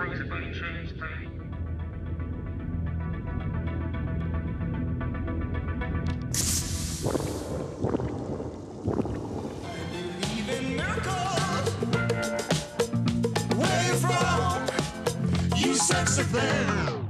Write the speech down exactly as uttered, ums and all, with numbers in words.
things have only changed daily. I believe in miracles. Where you from? You sex offender.